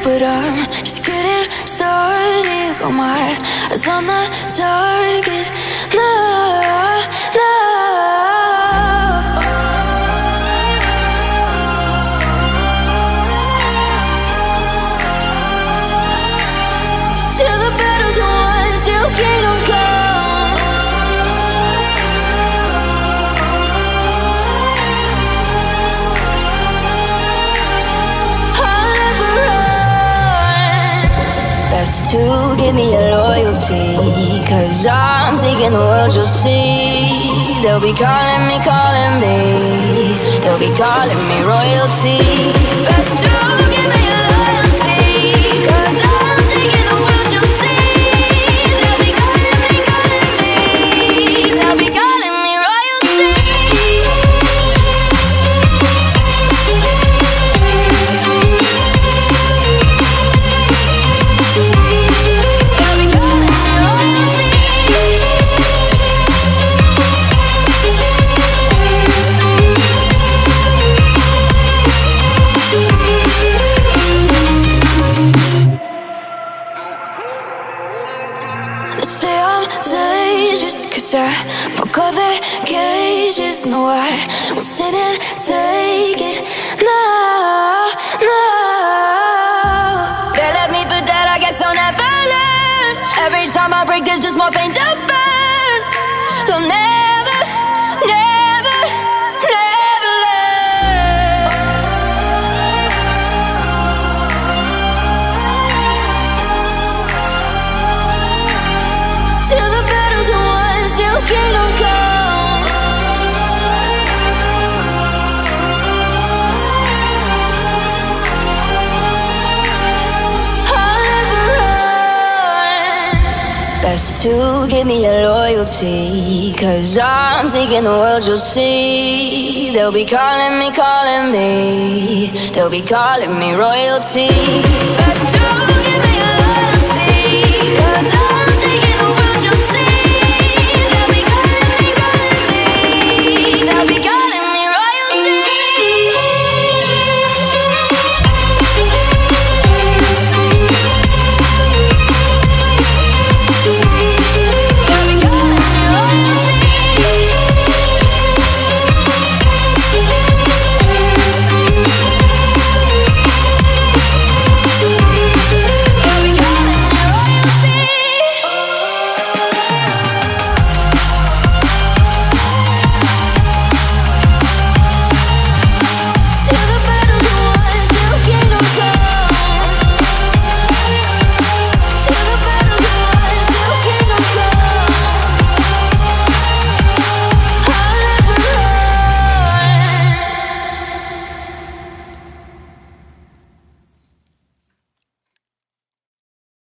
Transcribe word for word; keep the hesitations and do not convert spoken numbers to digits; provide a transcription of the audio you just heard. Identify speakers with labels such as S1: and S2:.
S1: but I'm just getting started. Got my eyes on the target. No, no. Till the battle's won, till kingdom come. I'll never run. Best to give me your loyalty, 'cause I'm taking the world, you'll see. They'll be calling me, calling me. They'll be calling me royalty. Best to give me your loyalty, 'cause I'm taking the world, you'll see. They'll be calling me, calling me. They'll be calling me royalty. They'll be calling me royalty. They say I'm dangerous 'cause I broke all their cages. No, I won't sit and take it. No, no. They left me for dead, I guess I'll never learn. Every time I break, there's just more pain to burn. They'll never, never, never learn. Till the battle's won, till kingdom come. I'll never run. Best to give me your loyalty, 'cause I'm taking the world, you'll see. They'll be calling me, calling me. They'll be calling me royalty. Best to